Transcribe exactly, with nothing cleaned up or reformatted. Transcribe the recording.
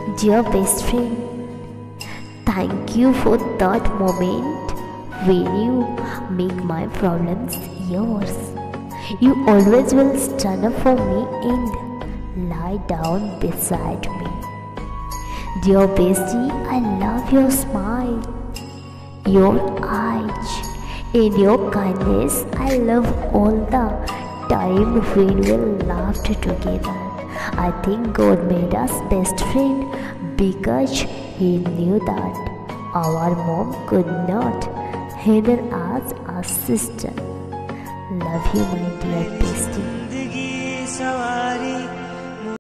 Dear best friend, thank you for that moment when you make my problems yours. You always will stand up for me and lie down beside me. Dear bestie, I love your smile, your eyes, and your kindness. I love all the time when we laughed together. I think God made us best friend because He knew that our mom could not handle us as sister. Love you, my dear bestie.